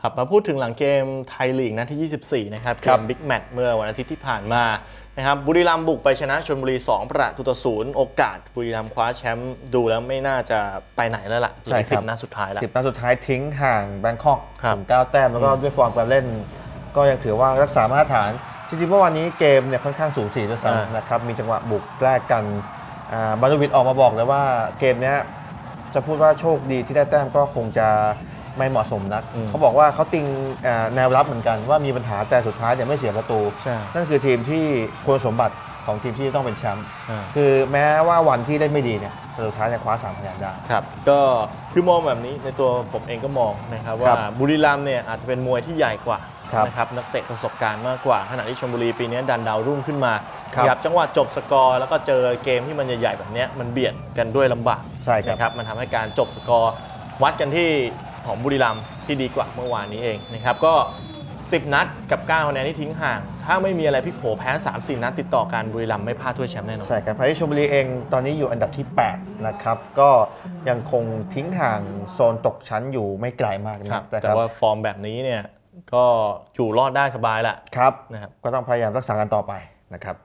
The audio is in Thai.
ครับมาพูดถึงหลังเกมไทยลีกนัดที่ 24 นะครับเกมบิ๊กแมตช์เมื่อวันอาทิตย์ที่ผ่านมานะครับบุรีรัมย์บุกไปชนะชลบุรี2-0โอกาสบุรีรัมย์คว้าแชมป์ดูแล้วไม่น่าจะไปไหนแล้วล่ะเหลือ10 นัดสุดท้ายแล้ว 10 นัดสุดท้ายทิ้งห่างแบงคอกถึง9 แต้มแล้วก็ด้วยฟอร์มการเล่นก็ยังถือว่ารักษามาตรฐานจริงๆเมื่อวานนี้เกมเนี่ยค่อนข้างสูสีด้วยซ้ำนะครับมีจังหวะบุกแลกกันบาโนวิชออกมาบอกเลยว่าเกมนี้จะพูดว่าโชคดีที่ได้แต้มก็คงจะไม่เหมาะสมนักเขาบอกว่าเขาติงแนวรับเหมือนกันว่ามีปัญหาแต่สุดท้ายเนี่ยไม่เสียประตูนั่นคือทีมที่คุณสมบัติของทีมที่ต้องเป็นแชมป์คือแม้ว่าวันที่ได้ไม่ดีเนี่ยสุดท้ายจะคว้า3 คะแนนได้ครับก็คือมองแบบนี้ในตัวผมเองก็มองนะครับว่าบุรีรัมย์เนี่ยอาจจะเป็นมวยที่ใหญ่กว่านะครับนักเตะประสบการณ์มากกว่าขณะที่ชลบุรีปีนี้ดันดาวรุ่งขึ้นมาครับจังหวะจบสกอร์แล้วก็เจอเกมที่มันใหญ่ๆแบบนี้มันเบียดกันด้วยลำบากนะครับมันทำให้การจบสกอร์วัดกันที่ของบุรีรัมย์ที่ดีกว่าเมื่อวานนี้เองนะครับก็10 นัดกับ9 คะแนนที่ทิ้งห่างถ้าไม่มีอะไรพลิกโผแพ้ 3-4 นัดติดต่อกันบุรีรัมย์ไม่พลาดถ้วยแชมป์แน่นอนใช่ครับเพราะที่ชลบุรีเองตอนนี้อยู่อันดับที่8นะครับก็ยังคงทิ้งห่างโซนตกชั้นอยู่ไม่ไกลมากนะครับแต่ว่าฟอร์มแบบนี้เนี่ยก็อยู่รอดได้สบายแหละครับนะครับก็ต้องพยายามรักษากันต่อไปนะครับ